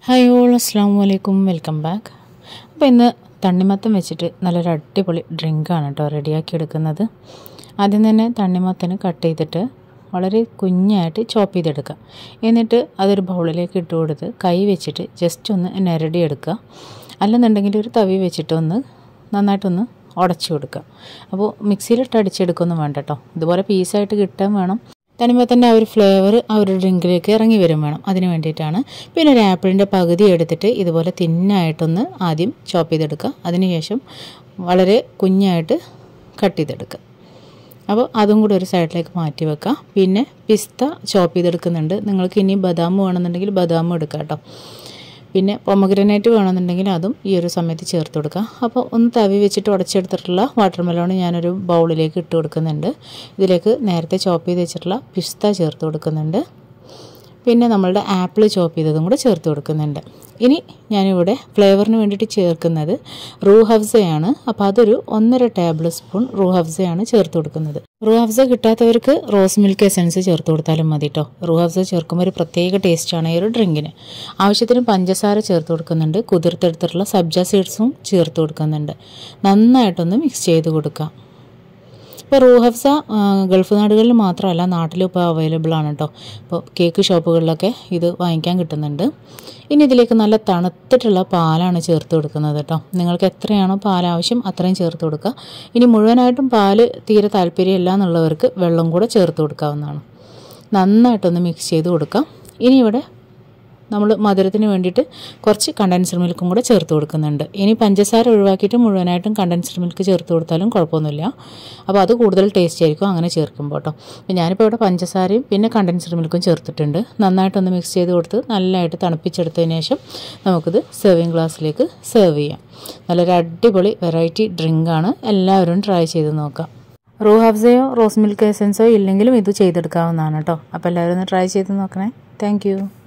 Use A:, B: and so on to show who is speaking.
A: Hi all, അസ്സാം വലൈക്കും, welcome back. അപ്പോൾ ഇന്ന് തണ്ണിമത്തൻ വെച്ചിട്ട് നല്ലൊരു അടിപൊളി ഡ്രിങ്കാണ് കേട്ടോ റെഡിയാക്കി എടുക്കുന്നത്. ആദ്യം തന്നെ തണ്ണിമത്തന് കട്ട് ചെയ്തിട്ട് വളരെ കുഞ്ഞായിട്ട് ചോപ്പ് ചെയ്തെടുക്കുക. എന്നിട്ട് അതൊരു ബൗളിലേക്ക് ഇട്ട് കൊടുത്ത് കൈ വെച്ചിട്ട് ജസ്റ്റ് ഒന്ന് ഞെരടിയെടുക്കുക. അല്ലെന്നുണ്ടെങ്കിൽ ഒരു തവി വെച്ചിട്ട് നന്നായിട്ടൊന്ന് ഉടച്ചു കൊടുക്കുക. അപ്പോൾ മിക്സിയിലിട്ട് അടിച്ചെടുക്കൊന്നും വേണ്ട കേട്ടോ, ഇതുപോലെ പീസായിട്ട് കിട്ടാൻ വേണം. തണ്ണിമത്തൻ്റെ ആ ഒരു ഫ്ലേവർ ആ ഒരു ഡ്രിങ്കിലേക്ക് ഇറങ്ങി വരും വേണം, അതിന് വേണ്ടിയിട്ടാണ്. പിന്നെ ഒരു ആപ്പിളിൻ്റെ പകുതി എടുത്തിട്ട് ഇതുപോലെ തിന്നായിട്ടൊന്ന് ആദ്യം ചോപ്പ് ചെയ്തെടുക്കുക. അതിനുശേഷം വളരെ കുഞ്ഞായിട്ട് കട്ട് ചെയ്തെടുക്കുക. അപ്പോൾ അതും കൂടി ഒരു സൈഡിലേക്ക് മാറ്റി വെക്കുക. പിന്നെ പിസ്ത ചോപ്പ് ചെയ്തെടുക്കുന്നുണ്ട്. നിങ്ങൾക്ക് ഇനി ബദാം വേണമെന്നുണ്ടെങ്കിൽ ബദാമും എടുക്കാം കേട്ടോ. പിന്നെ പൊമഗ്രനേറ്റ് വേണമെന്നുണ്ടെങ്കിൽ അതും ഈ ഒരു സമയത്ത് ചേർത്ത് കൊടുക്കുക. അപ്പോൾ ഒന്ന് തവി വെച്ചിട്ട് ഉടച്ചെടുത്തിട്ടുള്ള വാട്ടർമെലോൺ ഞാനൊരു ബൗളിലേക്ക് ഇട്ട് കൊടുക്കുന്നുണ്ട്. ഇതിലേക്ക് നേരത്തെ ചോപ്പ് ചെയ്ത് വെച്ചിട്ടുള്ള പിസ്ത ചേർത്ത് കൊടുക്കുന്നുണ്ട്. പിന്നെ നമ്മളുടെ ആപ്പിൾ ചോപ്പ് ചെയ്തതും കൂടെ ചേർത്ത് കൊടുക്കുന്നുണ്ട്. ഇനി ഞാനിവിടെ ഫ്ലേവറിന് വേണ്ടിയിട്ട് ചേർക്കുന്നത് റൂഹ് അഫ്സയാണ്. അപ്പോൾ അതൊരു 1.5 ടേബിൾ സ്പൂൺ റൂഹ് അഫ്സയാണ് ചേർത്ത് കൊടുക്കുന്നത്. റൂഹ് അഫ്സ കിട്ടാത്തവർക്ക് റോസ് മിൽക്ക് എസൻസ് ചേർത്ത് കൊടുത്താലും മതി കേട്ടോ. റൂഹ് അഫ്സ ചേർക്കുമ്പോൾ ഒരു പ്രത്യേക ടേസ്റ്റാണ് ഈ ഒരു ഡ്രിങ്കിന്. ആവശ്യത്തിന് പഞ്ചസാര ചേർത്ത് കൊടുക്കുന്നുണ്ട്. കുതിർത്തെടുത്തിട്ടുള്ള സബ്ജ സീഡ്സും ചേർത്ത് കൊടുക്കുന്നുണ്ട്. നന്നായിട്ടൊന്ന് മിക്സ് ചെയ്ത് കൊടുക്കുക. ഇപ്പോൾ റൂഹ് അഫ്സ ഗൾഫ് നാടുകളിൽ മാത്രമല്ല, നാട്ടിലും ഇപ്പോൾ അവൈലബിൾ ആണ് കേട്ടോ. ഇപ്പോൾ കേക്ക് ഷോപ്പുകളിലൊക്കെ ഇത് വാങ്ങിക്കാൻ കിട്ടുന്നുണ്ട്. ഇനി ഇതിലേക്ക് നല്ല തണുത്തിട്ടുള്ള പാലാണ് ചേർത്ത് കൊടുക്കുന്നത് കേട്ടോ. നിങ്ങൾക്ക് എത്രയാണോ പാൽ ആവശ്യം അത്രയും ചേർത്ത് കൊടുക്കുക. ഇനി മുഴുവനായിട്ടും പാല് തീരെ താല്പര്യമില്ല എന്നുള്ളവർക്ക് വെള്ളം കൂടെ ചേർത്ത് കൊടുക്കാവുന്നതാണ്. നന്നായിട്ടൊന്ന് മിക്സ് ചെയ്ത് കൊടുക്കാം. ഇനി ഇവിടെ നമ്മൾ മധുരത്തിന് വേണ്ടിയിട്ട് കുറച്ച് കണ്ടൻസ്ഡ് മിൽക്കും കൂടെ ചേർത്ത് കൊടുക്കുന്നുണ്ട്. ഇനി പഞ്ചസാര ഒഴിവാക്കിയിട്ട് മുഴുവനായിട്ടും കണ്ടൻസ്ഡ് മിൽക്ക് ചേർത്ത് കൊടുത്താലും കുഴപ്പമൊന്നുമില്ല. അപ്പോൾ അത് കൂടുതൽ ടേസ്റ്റ് ആയിരിക്കും അങ്ങനെ ചേർക്കുമ്പോൾ കേട്ടോ. അപ്പോൾ ഞാനിപ്പോൾ ഇവിടെ പഞ്ചസാരയും പിന്നെ കണ്ടൻസ്ഡ് മിൽക്കും ചേർത്തിട്ടുണ്ട്. നന്നായിട്ടൊന്ന് മിക്സ് ചെയ്ത് കൊടുത്ത് നല്ലതായിട്ട് തണുപ്പിച്ചെടുത്തതിന് ശേഷം നമുക്കിത് സെർവിങ് ഗ്ലാസ്സിലേക്ക് സെർവ് ചെയ്യാം. നല്ലൊരു അടിപൊളി വെറൈറ്റി ഡ്രിങ്കാണ്. എല്ലാവരും ട്രൈ ചെയ്ത് നോക്കാം. റൂഹ് അഫ്സയോ റോസ് മിൽക്ക് എസൻസോ ഇല്ലെങ്കിലും ഇത് ചെയ്തെടുക്കാവുന്നതാണ് കേട്ടോ. അപ്പോൾ എല്ലാവരും ഒന്ന് ട്രൈ ചെയ്ത് നോക്കണേ. താങ്ക്